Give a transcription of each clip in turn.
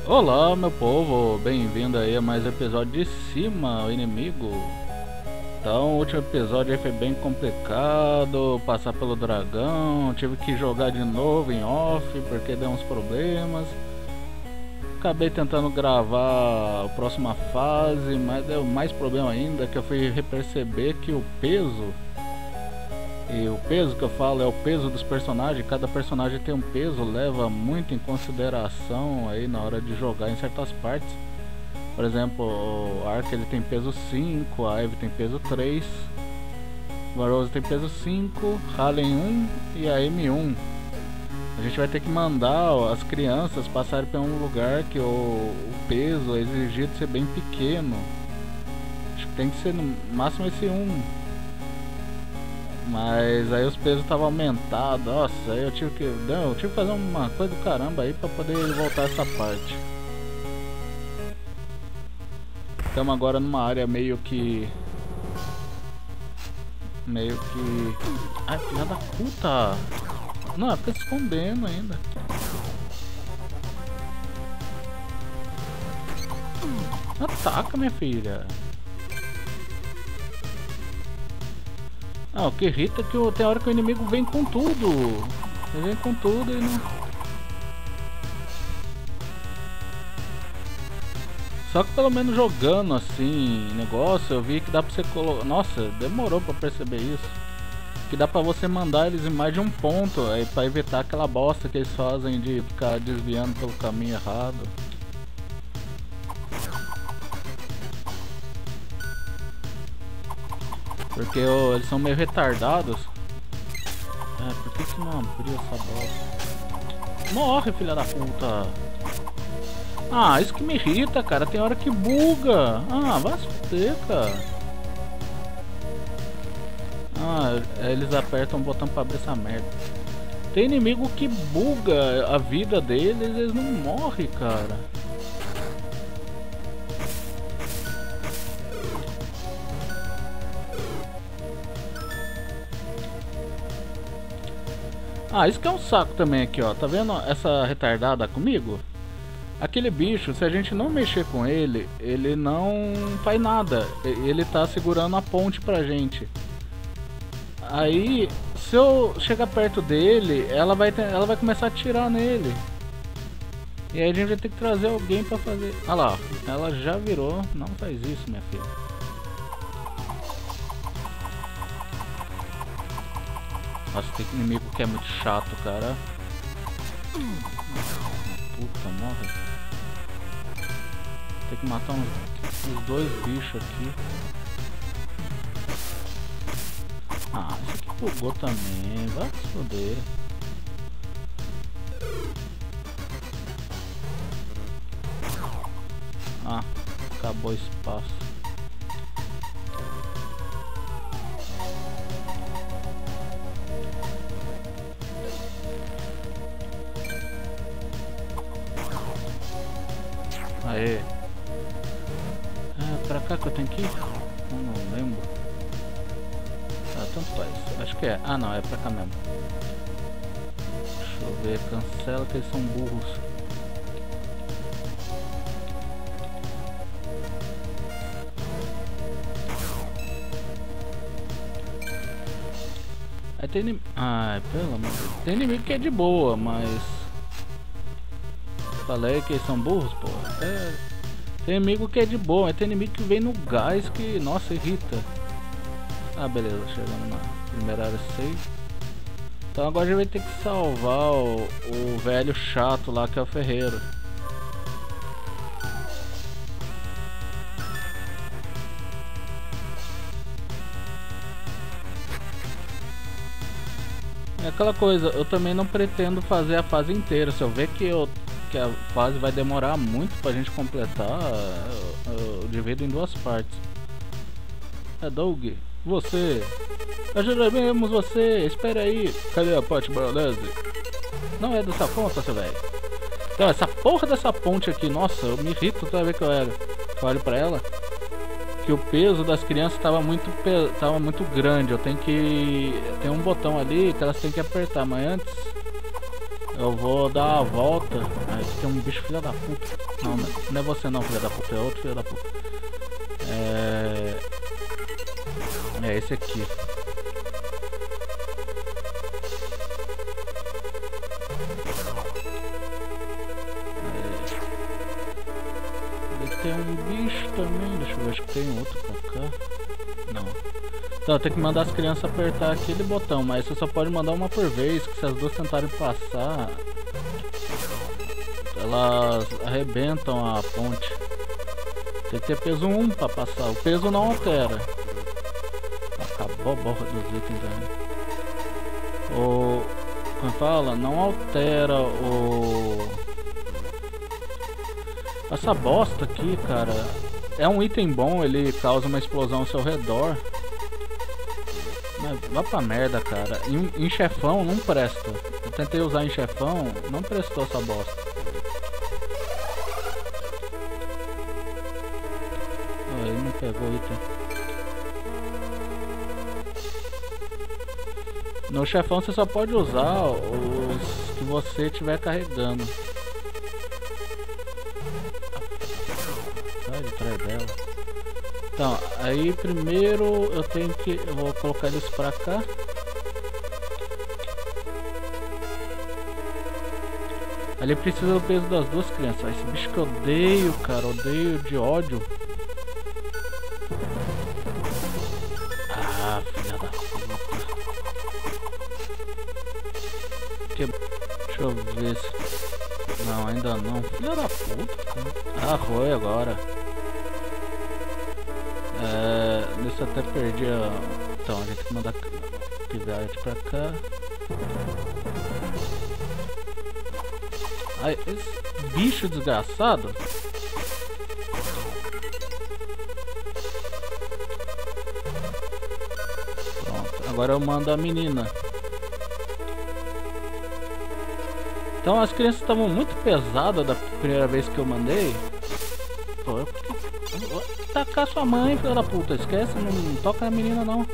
Olá, meu povo, bem-vindo aí a mais um episódio de Cima, o Inimigo. Então, o último episódio aí foi bem complicado, passar pelo dragão, tive que jogar de novo em off porque deu uns problemas. Acabei tentando gravar a próxima fase, mas deu mais problema ainda, que eu fui perceber que o peso que eu falo é o peso dos personagens. Cada personagem tem um peso, leva muito em consideração aí na hora de jogar em certas partes. Por exemplo, o Ark ele tem peso 5, a Eve tem peso 3, o Varose tem peso 5, Halen 1 e a M1. A gente vai ter que mandar as crianças passarem para um lugar que o peso é exigido ser bem pequeno. Acho que tem que ser no máximo esse 1. Mas aí os pesos estavam aumentados. Nossa, aí eu tive que fazer uma coisa do caramba aí pra poder voltar essa parte. Estamos agora numa área meio que... Ai, filha da puta! Não, ela fica se escondendo ainda. Ataca, minha filha! Ah, o que irrita é que tem hora que o inimigo vem com tudo. Ele vem com tudo e não... Só que pelo menos jogando assim, negócio, eu vi que dá pra você colocar... Nossa, demorou pra perceber isso. Que dá pra você mandar eles em mais de um ponto, aí pra evitar aquela bosta que eles fazem de ficar desviando pelo caminho errado. Porque eles são meio retardados. Por que não abriu essa bosta? Morre, filha da puta! Ah, isso que me irrita, cara. Tem hora que buga. Ah, vai se fuder, cara. Ah, eles apertam o botão pra abrir essa merda. Tem inimigo que buga a vida deles, eles não morrem, cara. Ah, isso que é um saco também aqui, ó. Tá vendo essa retardada comigo? Aquele bicho, se a gente não mexer com ele, ele não faz nada. Ele tá segurando a ponte pra gente. Aí, se eu chegar perto dele, ela vai começar a atirar nele. E aí a gente vai ter que trazer alguém pra fazer... Ah lá, ela já virou. Não faz isso, minha filha. Nossa, tem inimigo que é muito chato, cara. Puta, morre. Tem que matar uns dois bichos aqui. Ah, esse aqui bugou também. Vai se foder. Ah, acabou o espaço. Aê. Pra cá que eu tenho que ir? Eu não lembro. Ah, tanto faz. Acho que é. Ah, não, é pra cá mesmo. Deixa eu ver. Cancela que eles são burros. Aí tem inimigo... Ai, pelo amor de Deus. Tem inimigo que é de boa, mas... Falei que eles são burros, pô. Tem inimigo que é de boa, mas tem inimigo que vem no gás que, nossa, irrita. Ah, beleza, chegando na primeira área 6. Então agora a gente vai ter que salvar o velho chato lá que é o ferreiro. É aquela coisa, eu também não pretendo fazer a fase inteira. Se eu ver que a fase vai demorar muito pra gente completar, eu divido em duas partes. Doug, você, ajudaremos você, espera aí. Cadê a parte maionese? Não é dessa ponta, seu velho. Então, essa porra dessa ponte aqui, nossa, eu me irrito toda vez que eu olho pra ela. Que o peso das crianças tava muito grande. Eu tenho que... Tem um botão ali que elas têm que apertar, mas antes... Eu vou dar a volta. Ah, aqui tem um bicho filha da puta. Não, não é você não, filha da puta, é outro filha da puta. É esse aqui. Ele tem um bicho também, deixa eu ver, acho que tem outro pra cá. Não. Então, tem que mandar as crianças apertar aquele botão, mas você só pode mandar uma por vez, que se as duas tentarem passar, elas arrebentam a ponte. Tem que ter peso 1 pra passar, o peso não altera. Acabou a borra dos itens também. Como fala? Não altera o... Essa bosta aqui, cara, é um item bom, ele causa uma explosão ao seu redor. Mas vá pra merda, cara. Em chefão não presta. Eu tentei usar em chefão, não prestou essa bosta. Aí não pegou o item. No chefão você só pode usar os que você estiver carregando. Sai de trás dela. Então, aí primeiro eu vou colocar eles pra cá. Ali precisa do peso das duas crianças. Esse bicho que eu odeio, cara, odeio de ódio. Ah, filha da puta. Deixa eu ver se... Não, ainda não. Filha da puta. Ah, foi agora. Nesse eu até perdi a... Então, a gente tem que mandar pivete pra cá. Ai, esse bicho desgraçado. Pronto, agora eu mando a menina. Então as crianças estavam muito pesadas da primeira vez que eu mandei. Pô, eu... Tacar sua mãe, filha da puta. Esquece, não toca na menina não.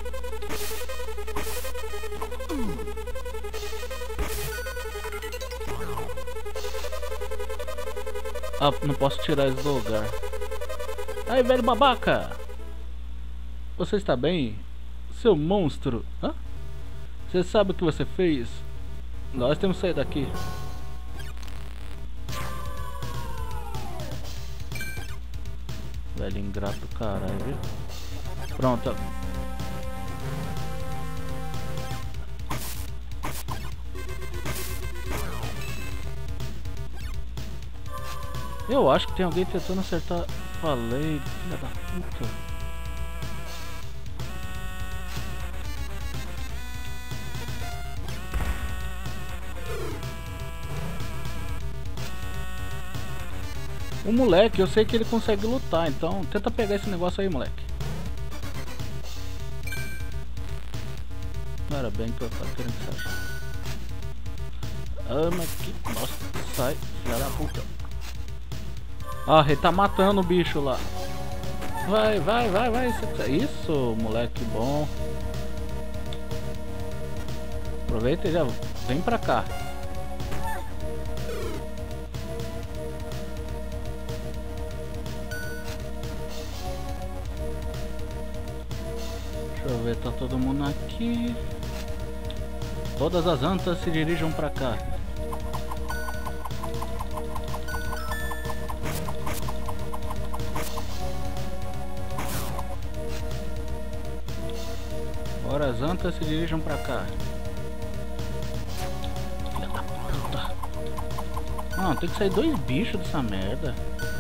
Ah, não posso tirar isso do lugar. Aí, velho babaca! Você está bem? Seu monstro! Hã? Você sabe o que você fez? Nós temos que sair daqui. Velho ingrato do caralho, viu? Pronto. Eu acho que tem alguém tentando acertar. Falei, filha da puta. O moleque, eu sei que ele consegue lutar, então tenta pegar esse negócio aí, moleque. Não era bem que eu tava querendo que saia. Ah, mas que... Nossa, sai, filha da puta. Ah, ele tá matando o bicho lá. Vai, vai, vai, vai. Isso, moleque bom. Aproveita e já vem pra cá. Deixa eu ver, tá todo mundo aqui. Todas as antas se dirijam pra cá. Agora as antas se dirijam pra cá. Filha da puta. Não, tem que sair dois bichos dessa merda.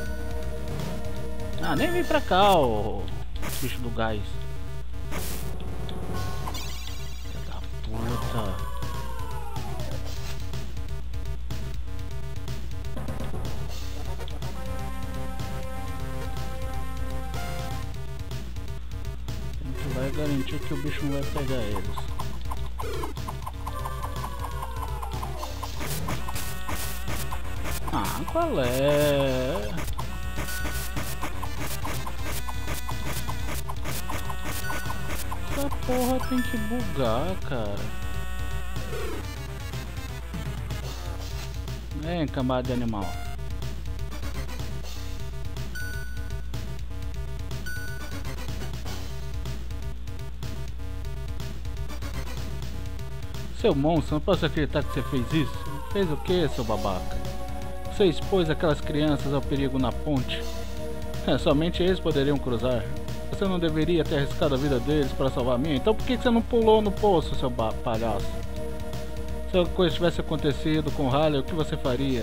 Ah, nem vem pra cá, o bicho do gás. Filha da puta. Vai garantir que o bicho não vai pegar eles. Ah, qual é? Essa porra tem que bugar, cara. Vem, cambada de animal. Seu monstro, não posso acreditar que você fez isso. Fez o que, seu babaca? Você expôs aquelas crianças ao perigo na ponte. Somente eles poderiam cruzar. Você não deveria ter arriscado a vida deles para salvar a minha. Então por que você não pulou no poço, seu palhaço? Se alguma coisa tivesse acontecido com o Harley, o que você faria?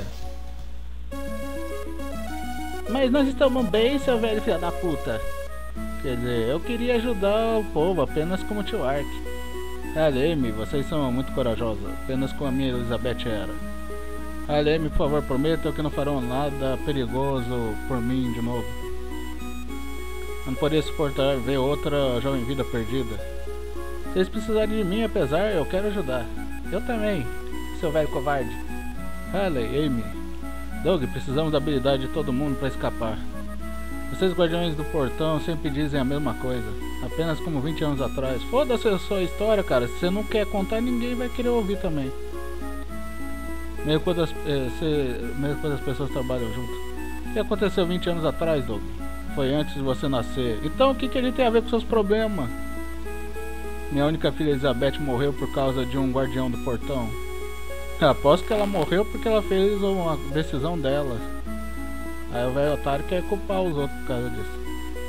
Mas nós estamos bem, seu velho filho da puta. Quer dizer, eu queria ajudar o povo apenas como tio Ark. Amy, vocês são muito corajosos, apenas como a minha Elizabeth era. Amy, por favor, prometam que não farão nada perigoso por mim de novo. Não poderia suportar ver outra jovem vida perdida. Se eles precisarem de mim, apesar, eu quero ajudar. Eu também, seu velho covarde. Amy, Doug, precisamos da habilidade de todo mundo para escapar. Vocês guardiões do portão sempre dizem a mesma coisa, apenas como 20 anos atrás. Foda-se a sua história, cara, se você não quer contar, ninguém vai querer ouvir também. Mesmo quando as pessoas trabalham juntas. O que aconteceu 20 anos atrás, Doug? Foi antes de você nascer. Então o que ele tem a ver com seus problemas? Minha única filha Elizabeth morreu por causa de um guardião do portão. Aposto que ela morreu porque ela fez uma decisão dela. Aí o velho otário quer culpar os outros por causa disso.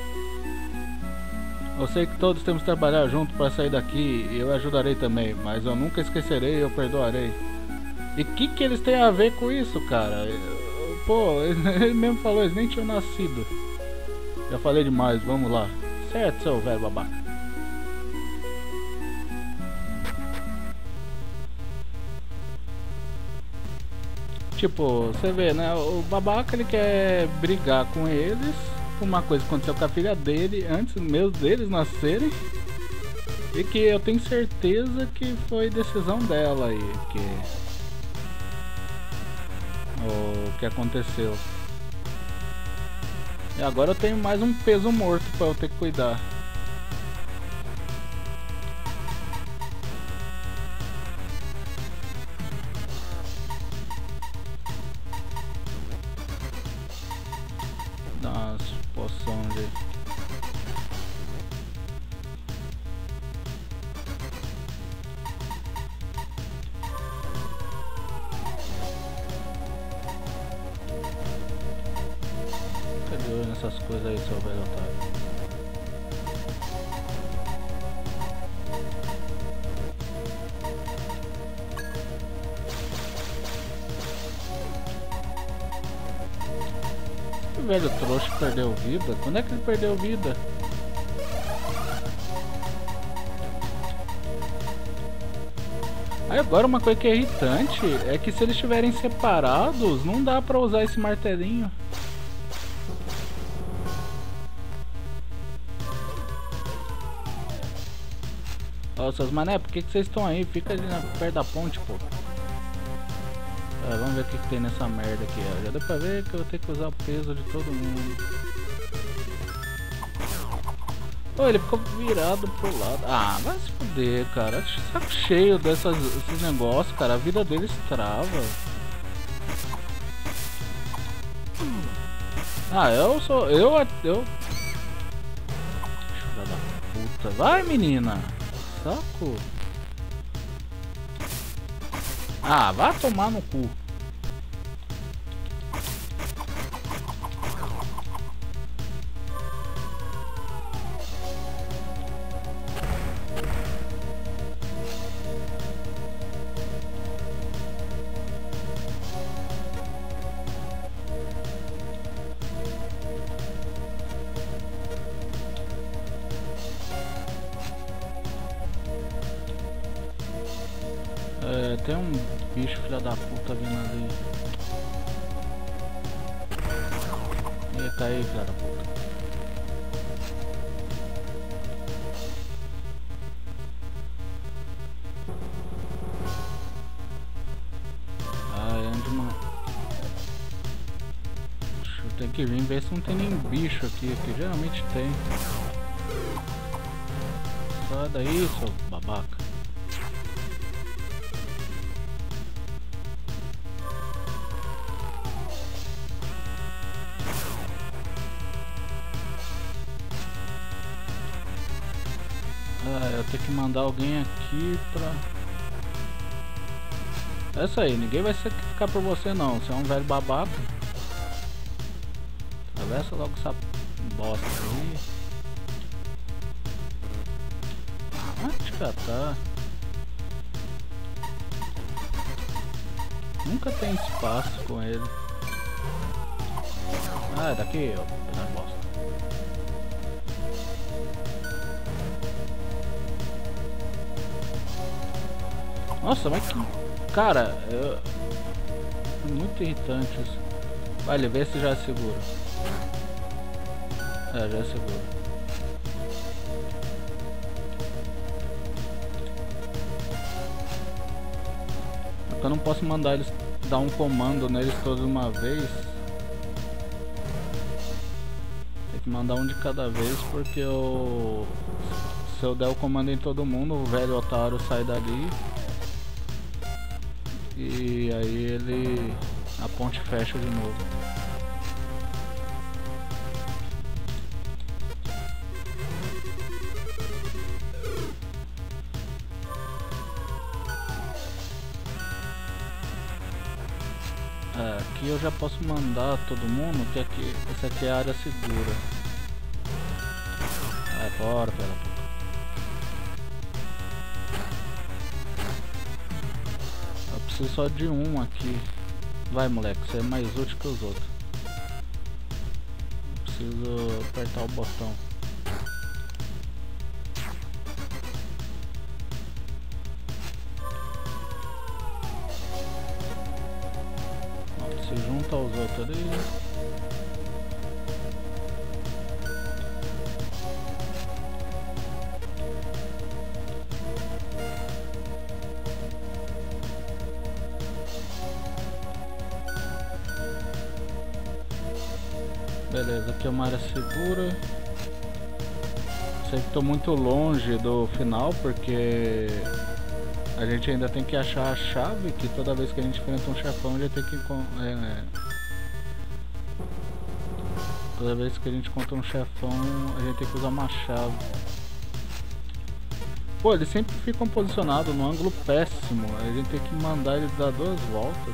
Eu sei que todos temos que trabalhar junto para sair daqui e eu ajudarei também, mas eu nunca esquecerei e eu perdoarei. E que eles têm a ver com isso, cara? Pô, ele mesmo falou, eles nem tinham nascido. Já falei demais, vamos lá. Certo, seu velho babaca. Tipo, você vê, né? O babaca ele quer brigar com eles por uma coisa que aconteceu com a filha dele antes mesmo deles nascerem. E que eu tenho certeza que foi decisão dela aí. O que aconteceu. E agora eu tenho mais um peso morto pra eu ter que cuidar. Dá umas poções aí. Essas coisas aí, seu velho otário. O velho trouxa perdeu vida? Quando é que ele perdeu vida? Aí agora uma coisa que é irritante é que se eles estiverem separados, não dá pra usar esse martelinho. Ó, seus mané, por que vocês estão aí? Fica ali perto da ponte, pô. Vamos ver o que tem nessa merda aqui, ó. Já deu pra ver que eu vou ter que usar o peso de todo mundo. Pô, ele ficou virado pro lado. Ah, vai se fuder, cara. Saco cheio desses negócios, cara. A vida deles trava. Ah, eu sou... Eu... Filha da puta. Vai, menina. Saco. Ah, vai tomar no cu. Tem um bicho filha da puta vindo ali. Eita aí, filha da puta. Ah, onde uma... Tem que vir ver se não tem nenhum bicho aqui, que geralmente tem. Sai daí, seu babaca. ter que mandar alguém aqui pra... É isso aí, ninguém vai sacrificar por você não, você é um velho babaca. Atravessa logo essa bosta aí. Ah, te catar. Nunca tem espaço com ele. Ah, é daqui, ó, pedaço de bosta. Nossa, mas que... Cara, é muito irritante isso. Vale, vê se já é seguro. É, já é seguro. Eu não posso mandar eles dar um comando neles todos de uma vez. Tem que mandar um de cada vez porque se eu der o comando em todo mundo, o velho otário sai dali. E aí a ponte fecha de novo. Aqui eu já posso mandar todo mundo, que aqui, essa aqui é a área segura. Vai fora, pela puta. Eu preciso só de um aqui. Vai, moleque, você é mais útil que os outros. Eu preciso apertar o botão. Se junta aos outros ali. Beleza, aqui é uma área segura. Sei que tô muito longe do final porque a gente ainda tem que achar a chave, que toda vez que a gente enfrenta um chefão a gente tem que toda vez que a gente encontra um chefão a gente tem que usar uma chave. Pô, eles sempre ficam posicionados num ângulo péssimo, a gente tem que mandar eles dar 2 voltas.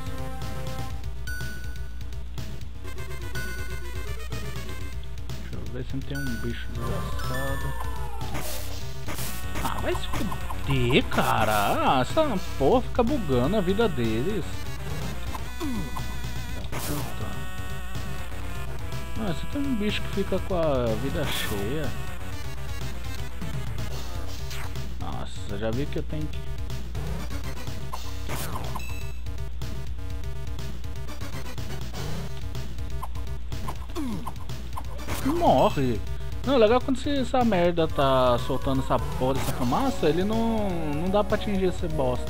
Deixa eu ver se não tem um bicho desgraçado. Ah, vai se fuder, cara. Essa porra fica bugando a vida deles. Puta. Ah, você tem um bicho que fica com a vida cheia. Nossa, já vi que eu tenho que... Morre. Não, legal quando essa merda tá soltando essa porra dessa fumaça, ele não dá pra atingir esse bosta.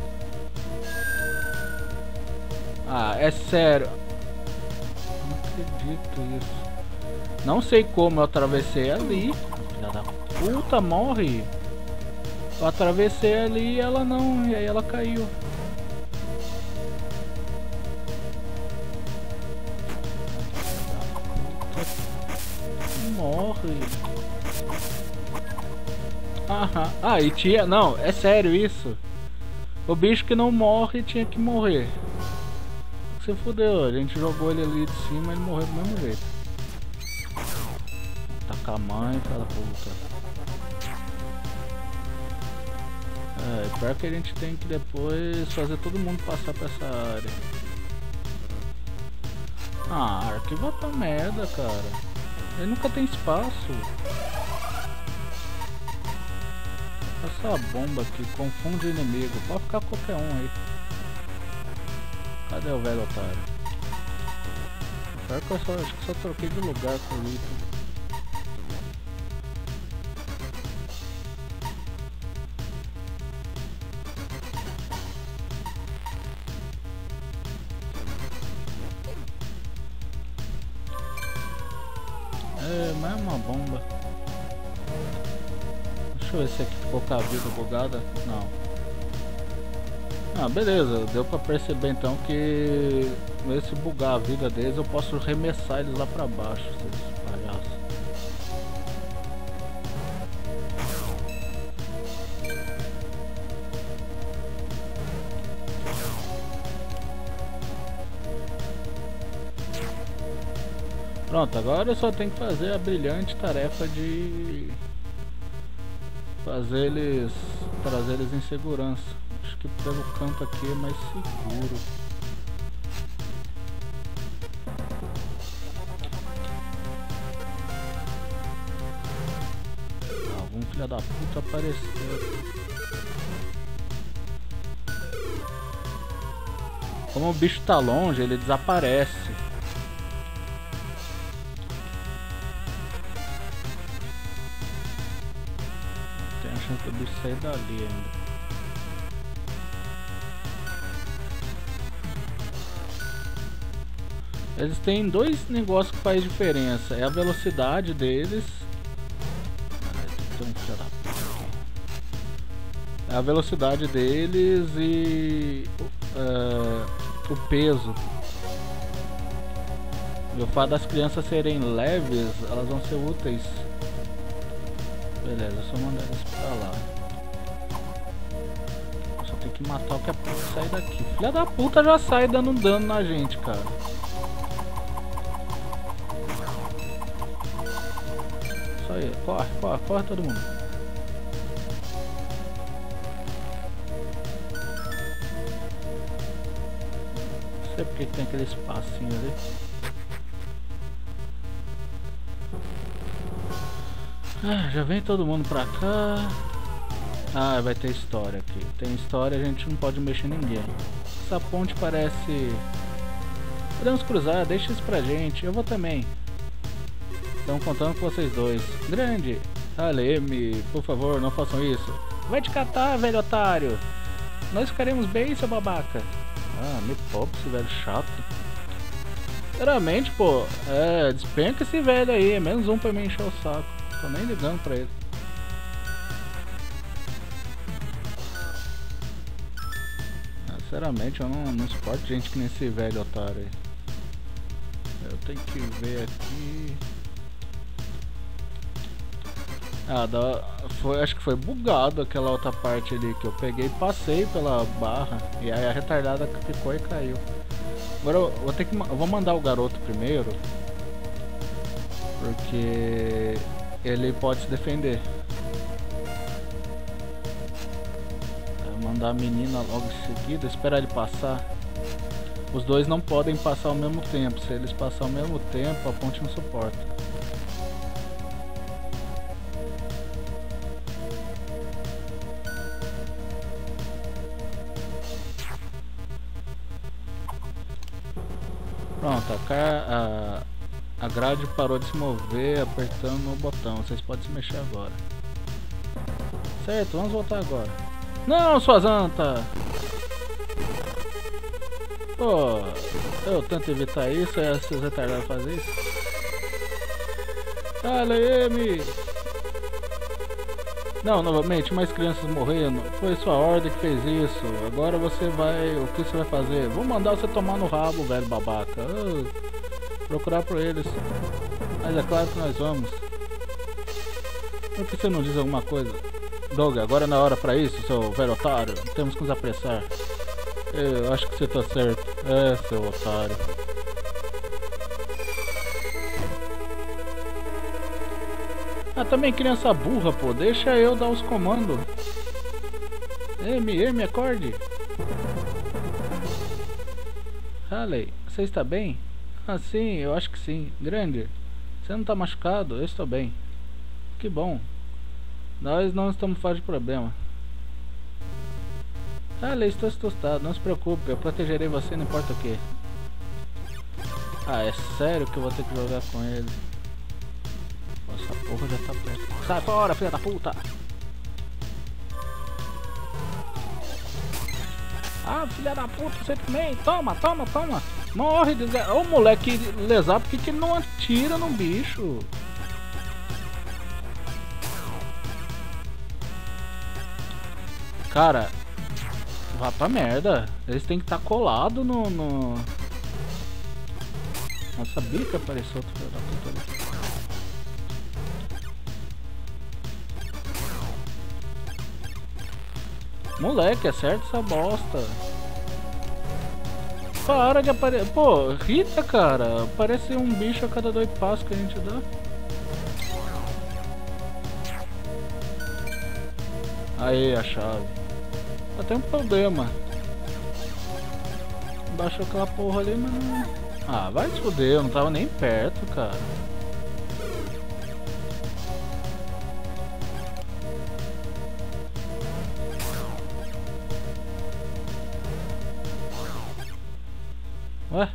Ah, é sério. Não acredito isso. Não sei como eu atravessei ali. Filha da puta, morre. Eu atravessei ali e ela não, e aí ela caiu. Morre. Ah, e tinha... Não, é sério isso. O bicho que não morre tinha que morrer. Você fudeu, a gente jogou ele ali de cima e ele morreu do mesmo jeito. Taca a mãe, fala puta. É, pior que a gente tem que depois fazer todo mundo passar pra essa área. Ah, arquiva pra merda, cara. Ele nunca tem espaço. Essa bomba aqui confunde o inimigo. Pode ficar qualquer um aí. Cadê o velho otário? Pior que eu acho que só troquei de lugar com o item. É, mas é uma bomba. Deixa eu ver se aqui ficou com a vida bugada. Não. Ah, beleza. Deu pra perceber então que se bugar a vida deles eu posso arremessar eles lá pra baixo, esses palhaços. Pronto, agora eu só tenho que fazer a brilhante tarefa de trazer eles em segurança. Acho que pelo canto aqui é mais seguro. Algum filho da puta apareceu. Como o bicho tá longe, ele desaparece. Tem a chance do bicho sair dali ainda. Eles têm dois negócios que faz diferença. É a velocidade deles. Tem um filho da puta aqui. É a velocidade deles e o peso. E o fato das crianças serem leves, elas vão ser úteis. Beleza, só mandar eles pra lá. Só tem que matar o que é pra sair daqui. Filha da puta já sai dando dano na gente, cara. Isso aí, corre, corre, corre todo mundo. Não sei porque tem aquele espacinho ali. Ah, já vem todo mundo pra cá. Ah, vai ter história aqui. Tem história, a gente não pode mexer em ninguém. Essa ponte parece... Podemos cruzar, deixa isso pra gente. Eu vou também. Estão contando com vocês dois. Grande! Aleme, por favor, não façam isso. Vai te catar, velho otário! Nós ficaremos bem, seu babaca. Ah, me poupa esse velho chato. Sinceramente, pô, despenca esse velho aí. É menos um pra me encher o saco. Tô nem ligando pra ele. Sinceramente, eu não suporto gente que nem esse velho otário aí. Eu tenho que ver aqui. Ah, acho que foi bugado aquela outra parte ali que eu peguei e passei pela barra. E aí a retardada ficou e caiu. Agora eu vou mandar o garoto primeiro. Porque ele pode se defender. Vou mandar a menina logo em seguida, esperar ele passar. Os dois não podem passar ao mesmo tempo. Se eles passarem ao mesmo tempo, a ponte não suporta. Pronto, a grade parou de se mover apertando o botão. Vocês podem se mexer agora. Certo, vamos voltar agora. Não, suas antas! Pô, eu tento evitar isso, é esses retardados fazer isso. Aleme! Não, novamente, mais crianças morrendo. Foi sua ordem que fez isso. Agora você vai... O que você vai fazer? Vou mandar você tomar no rabo, velho babaca. Procurar por eles. Mas é claro que nós vamos. Por que você não diz alguma coisa? Doug, agora não é hora pra isso, seu velho otário. Temos que nos apressar. Eu acho que você tá certo. É, seu otário. Ah, também criança burra, pô. Deixa eu dar os comandos. M, acorde. Halley, você está bem? Ah, sim, eu acho que sim. Grande, você não está machucado? Eu estou bem. Que bom. Nós não estamos fora de problema. Halley, estou assustado. Não se preocupe, eu protegerei você, não importa o que. Ah, é sério que eu vou ter que jogar com ele? Essa porra já tá perto. Sai fora, filha da puta! Ah, filha da puta, você também! Toma, toma, toma! Morre, desgraça! Ô moleque lesado, por que ele não atira no bicho? Cara, vá pra merda! Eles têm que estar colados no... Nossa, bica apareceu outro filho da puta ali. Moleque, acerta essa bosta. Para de aparecer. Pô, Rita, cara. Parece um bicho a cada 2 passos que a gente dá. Aí, a chave. Só tem um problema. Baixou aquela porra ali, mas não... Ah, vai se fuder, eu não tava nem perto, cara. Ué?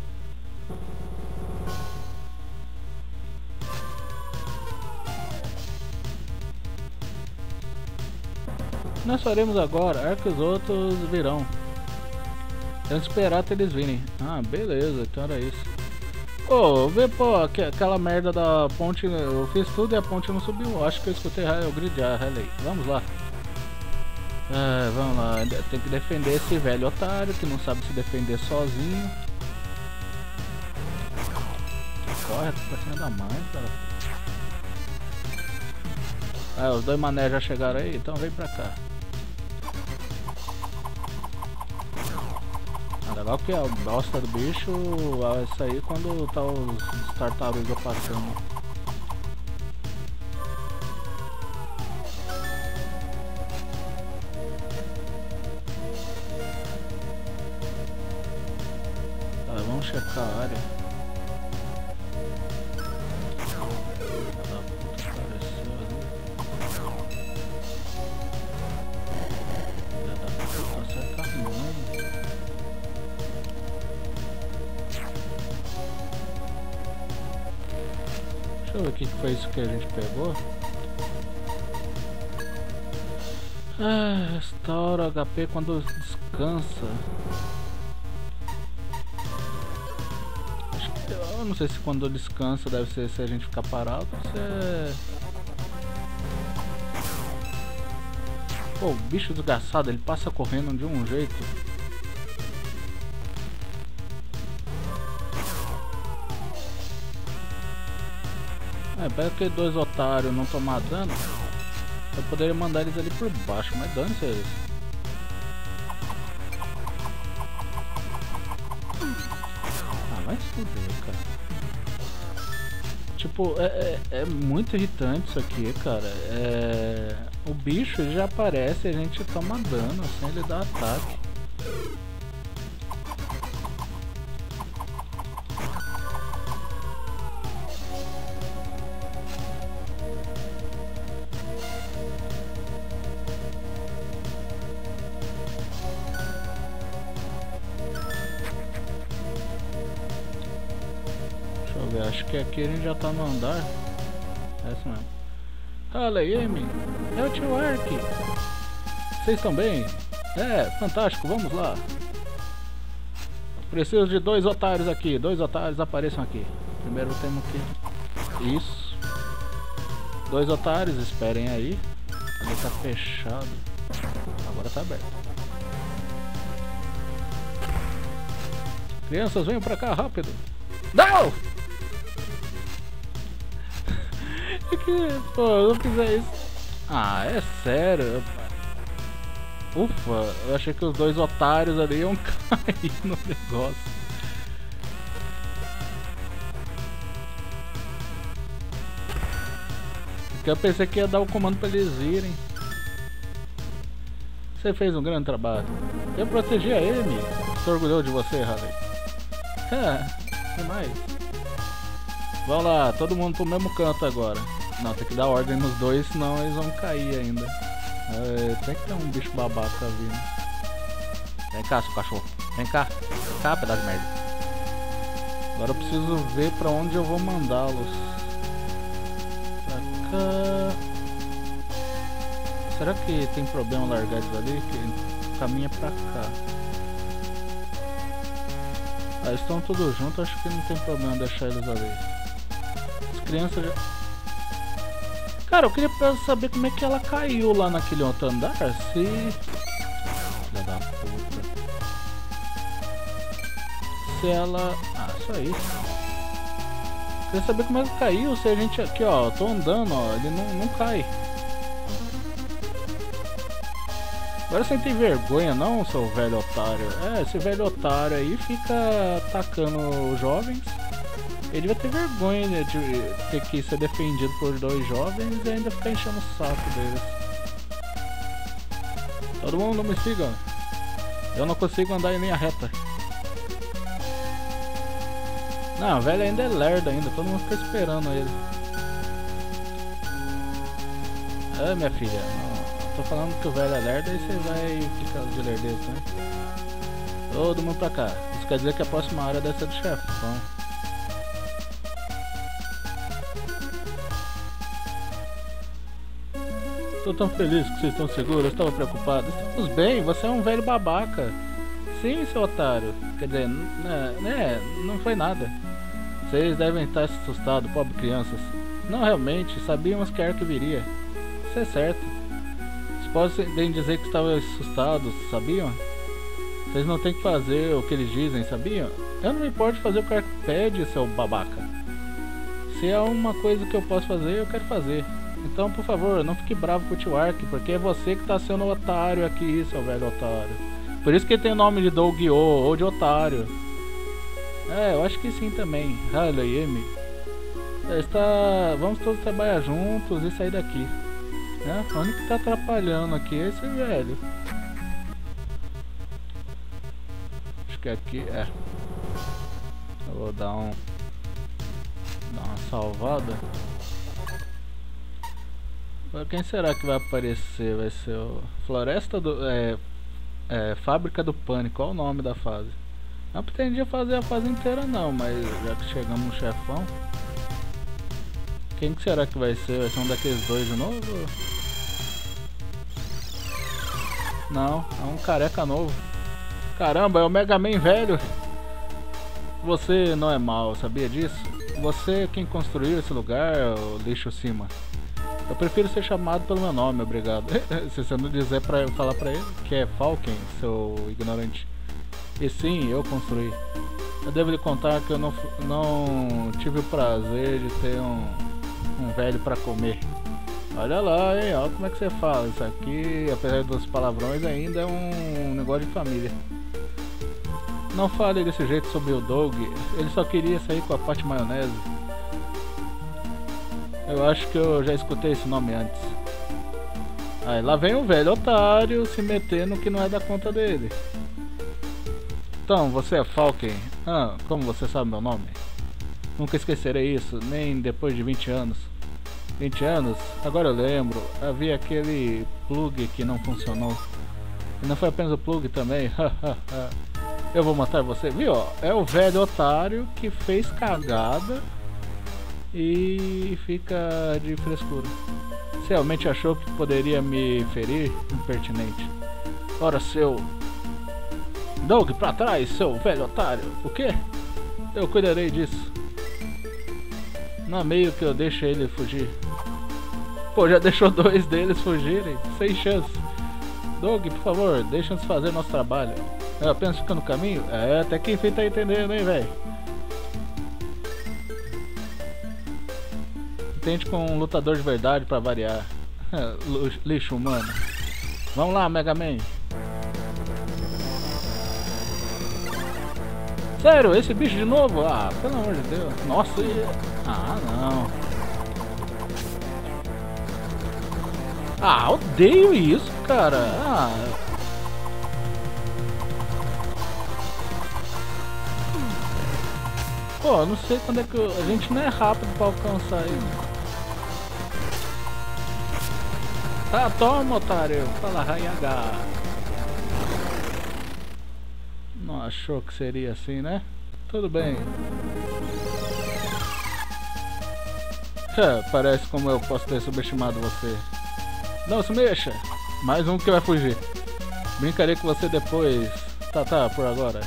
Nós faremos agora, que os outros virão. Temos que esperar até eles virem. Ah, beleza, então era isso. Pô, vê, pô, aquela merda da ponte, eu fiz tudo e a ponte não subiu. Acho que eu escutei o grid já, relay. Vamos lá. Vamos lá, tem que defender esse velho otário que não sabe se defender sozinho. Corre pra cima da mãe, cara. Os 2 mané já chegaram aí, então vem pra cá. Legal que a bosta do bicho vai sair quando tá os tartarugas passando. Tá, vamos checar a área. Deixa eu ver o que foi isso que a gente pegou. Restaura HP quando descansa. Acho que, eu não sei se quando descansa deve ser se a gente ficar parado ou se é... Pô, o bicho desgraçado, ele passa correndo de um jeito. Pega que 2 otários não tomar dano, eu poderia mandar eles ali por baixo, mas dane-se eles. Vai se fuder, cara. Tipo, é muito irritante isso aqui, cara. O bicho ele já aparece e a gente toma dano sem ele dar ataque. Acho que aqui a gente já tá no andar. É isso mesmo. Fala aí, Amy. É o tio Ark. Vocês estão bem? Fantástico, vamos lá. Preciso de 2 otários aqui. 2 otários apareçam aqui. Primeiro temos que... Isso. 2 otários, esperem aí. Ali tá fechado. Agora tá aberto. Crianças, venham pra cá, rápido. Não! Pô, eu não fizer isso. Ah, é sério. Ufa, eu achei que os 2 otários ali iam cair no negócio. Porque eu pensei que ia dar o comando pra eles irem. Você fez um grande trabalho. Eu protegi a Amy. Estou orgulhoso de você, Harley. Demais. Vamos lá, todo mundo pro mesmo canto agora. Não, tem que dar ordem nos 2, senão eles vão cair ainda. Tem que ter um bicho babaca vindo. Vem cá, seu cachorro. Vem cá, pedaço de merda. Agora eu preciso ver pra onde eu vou mandá-los. Pra cá. Será que tem problema largar eles ali? Que caminha pra cá. Eles estão todos juntos, acho que não tem problema deixar eles ali. As crianças já... Cara, eu queria saber como é que ela caiu lá naquele outro andar, se... Filha da puta. Se ela... só isso. Queria saber como é que caiu, se a gente aqui, ó, tô andando, ó, ele não cai. Agora você não tem vergonha não, seu velho otário. É, esse velho otário aí fica atacando os jovens. Ele vai ter vergonha, né, de ter que ser defendido por 2 jovens e ainda ficar enchendo o saco deles. Todo mundo me siga. Eu não consigo andar em linha reta. Não, o velho ainda é lerdo ainda, todo mundo fica esperando ele. É, minha filha, não, tô falando que o velho é lerdo, aí você vai ficar de lerdeza, né? Todo mundo pra cá. Isso quer dizer que a próxima área deve ser do chefão. Tô tão feliz que vocês estão seguros, eu estava preocupado. Estamos bem, você é um velho babaca. Sim, seu otário. Quer dizer, não foi nada. Vocês devem estar assustados, pobre crianças. Não, realmente, sabíamos que a Ark viria. Isso é certo. Vocês podem dizer que estavam assustados, sabiam? Vocês não têm que fazer o que eles dizem, sabiam? Eu não me importo de fazer o que a Ark pede, seu babaca. Se há uma coisa que eu posso fazer, eu quero fazer. Então, por favor, não fique bravo com o tio Ark, porque é você que tá sendo o otário aqui, seu velho otário. Por isso que ele tem o nome de Doug-O, ou de otário. É, eu acho que sim também. Haley, vamos todos trabalhar juntos e sair daqui. É, o único que tá atrapalhando aqui é esse velho. Acho que aqui é. Eu vou dar uma salvada. Quem será que vai aparecer? Vai ser o Floresta do... Fábrica do Pânico. Qual o nome da fase? Não pretendia fazer a fase inteira não, mas já que chegamos no chefão. Quem que será que vai ser? Vai ser um daqueles 2 de novo? Não, é um careca novo. Caramba, é o Mega Man velho. Você não é mal, sabia disso? Você é quem construiu esse lugar, o lixo cima. Eu prefiro ser chamado pelo meu nome, obrigado. Se você não dizer pra eu falar pra ele que é Falken, seu ignorante. E sim, eu construí. Eu devo lhe contar que eu não tive o prazer de ter um velho pra comer. Olha lá, hein, olha como é que você fala. Isso aqui, apesar dos palavrões, ainda é um negócio de família. Não fale desse jeito sobre o Doug. Ele só queria sair com a Pat Maionese. Eu acho que eu já escutei esse nome antes. Aí lá vem o velho otário se meter no que não é da conta dele. Então, você é Falken? Ah, como você sabe meu nome? Nunca esquecerei isso, nem depois de 20 anos. 20 anos? Agora eu lembro. Havia aquele plug que não funcionou. E não foi apenas o plug também. Eu vou matar você. Viu? É o velho otário que fez cagada e fica de frescura. Você realmente achou que poderia me ferir? Impertinente. Ora, seu Doug, pra trás, seu velho otário. O quê? Eu cuidarei disso. Não é meio que eu deixo ele fugir. Pô, já deixou 2 deles fugirem. Sem chance. Doug, por favor, deixa-nos fazer nosso trabalho. Eu apenas fica no caminho? É, até que enfim tá entendendo, hein, velho? Tente com um lutador de verdade pra variar. Lixo humano. Vamos lá, Mega Man. Sério, esse bicho de novo? Ah, pelo amor de Deus. Nossa, ah, não. Ah, odeio isso, cara. Ah. Pô, não sei quando é que a gente não é rápido pra alcançar ele. Tá, toma, otário. Fala, Rayaga. Não achou que seria assim, né? Tudo bem. Parece como eu posso ter subestimado você. Não se mexa. Mais um que vai fugir. Brincarei com você depois. Tá, por agora.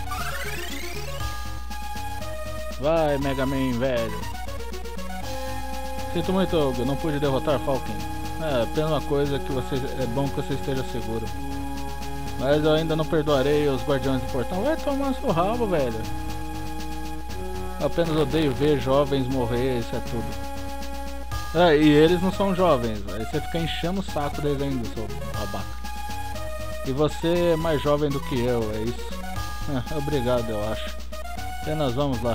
Vai, Mega Man velho. Sinto muito, eu não pude derrotar Falken. É, apenas uma coisa que é bom que você esteja seguro. Mas eu ainda não perdoarei os guardiões do portão. Vai tomar seu rabo, velho. Eu apenas odeio ver jovens morrer, isso é tudo. É, e eles não são jovens. Aí você fica enchendo o saco deles ainda, seu babaca. E você é mais jovem do que eu, é isso? Obrigado, eu acho. Apenas vamos lá.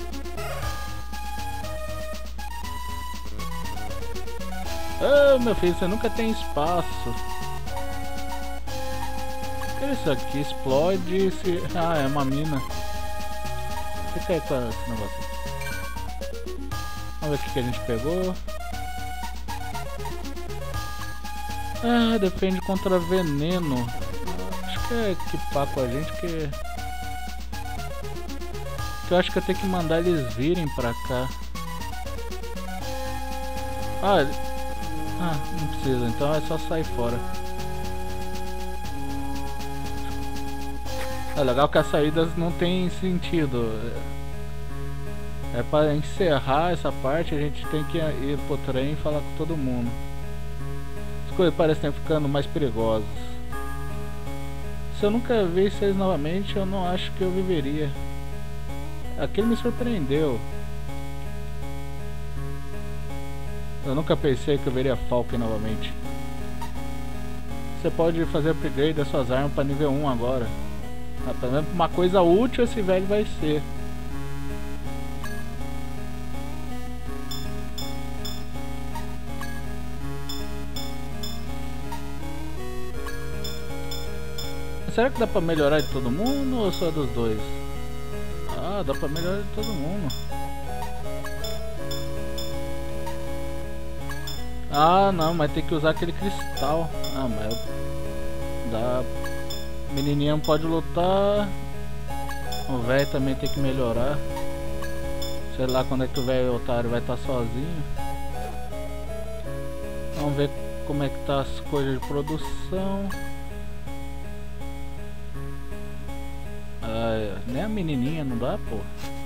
Ah, meu filho, você nunca tem espaço. O que é isso aqui? Explode se... Ah, é uma mina. Fica aí com esse negócio aqui. Vamos ver o que a gente pegou. Ah, defende contra veneno. Acho que é equipar com a gente que eu acho que eu tenho que mandar eles virem pra cá. Não precisa, então é só sair fora. É legal que as saídas não tem sentido. É para encerrar essa parte, a gente tem que ir pro trem e falar com todo mundo. As coisas parecem ficando mais perigosas. Se eu nunca visse eles novamente, eu não acho que eu viveria. Aquele me surpreendeu. Eu nunca pensei que eu veria Falken novamente. Você pode fazer upgrade das suas armas para nível 1 agora. Pelo menos uma coisa útil esse velho vai ser. Será que dá pra melhorar de todo mundo ou só dos dois? Ah, dá pra melhorar de todo mundo. Ah, não, mas tem que usar aquele cristal. Ah, mas dá. Menininha não pode lutar. O velho também tem que melhorar. Sei lá quando é que o velho otário vai estar sozinho. Vamos ver como é que tá as coisas de produção. Ah, nem a menininha não dá, pô.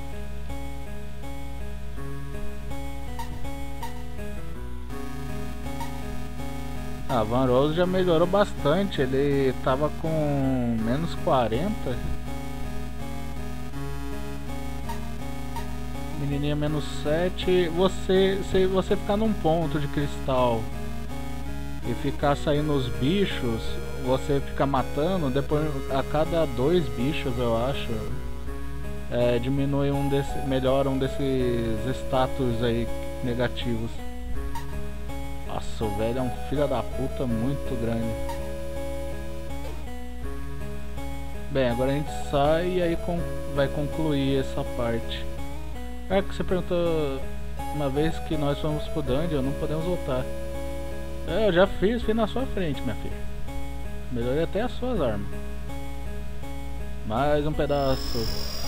Ah, Van Rose já melhorou bastante, ele tava com menos 40. Menininha menos 7. Se você ficar num ponto de cristal e ficar saindo os bichos, você fica matando, depois a cada 2 bichos eu acho, diminui melhora um desses status aí negativos. Nossa, o velho é um filho da puta muito grande. Bem, agora a gente sai e aí vai concluir essa parte. É que você perguntou uma vez que nós fomos pro dungeon, não podemos voltar. Eu já fiz na sua frente, minha filha. Melhorei até as suas armas. Mais um pedaço.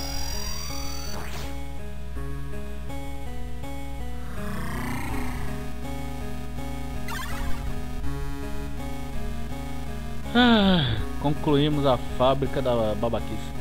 Concluímos a fábrica da babaquice.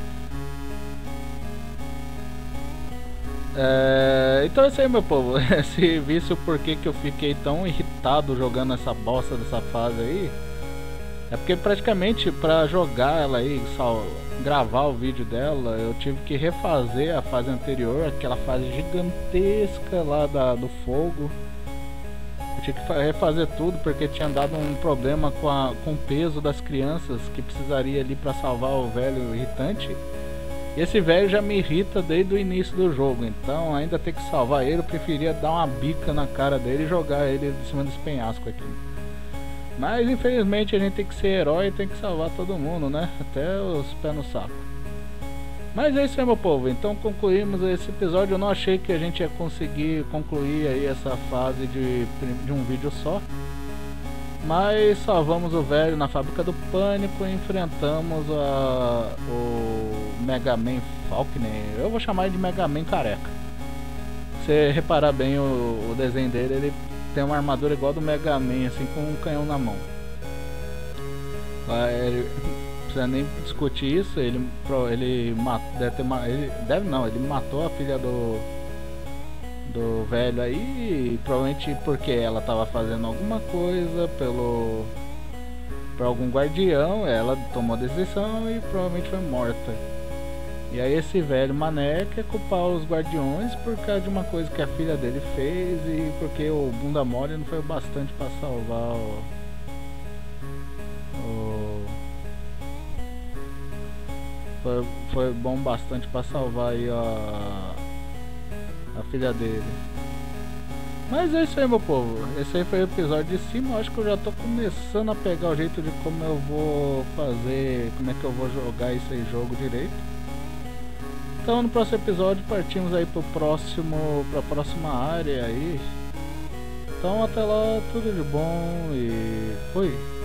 Então é isso aí, meu povo. Se visse o porquê que eu fiquei tão irritado jogando essa bosta dessa fase aí, é porque praticamente pra jogar ela aí, gravar o vídeo dela, eu tive que refazer a fase anterior, aquela fase gigantesca lá do fogo. Eu tinha que refazer tudo porque tinha dado um problema com o peso das crianças que precisaria ali pra salvar o velho irritante. E esse velho já me irrita desde o início do jogo, então ainda ter que salvar ele, eu preferia dar uma bica na cara dele e jogar ele de cima desse penhasco aqui. Mas infelizmente a gente tem que ser herói e tem que salvar todo mundo, né? Até os pés no saco. Mas é isso aí, meu povo, então concluímos esse episódio. Eu não achei que a gente ia conseguir concluir aí essa fase de um vídeo só. Mas salvamos o velho na fábrica do pânico e enfrentamos o Mega Man Falken. Eu vou chamar ele de Mega Man careca. Se você reparar bem o desenho dele, ele tem uma armadura igual do Mega Man, assim, com um canhão na mão. Ele, não precisa nem discutir isso, ele matou a filha do velho aí, provavelmente porque ela tava fazendo alguma coisa pra algum guardião, ela tomou a decisão e provavelmente foi morta. E aí esse velho mané quer culpar os guardiões por causa de uma coisa que a filha dele fez e porque o bunda mole não foi o bastante pra salvar Foi bom bastante pra salvar aí a filha dele. Mas é isso aí, meu povo. Esse aí foi o episódio de cima. Eu acho que eu já tô começando a pegar o jeito de como eu vou fazer, como é que eu vou jogar esse aí jogo direito. Então no próximo episódio partimos aí pra próxima área aí. Então até lá, tudo de bom e fui!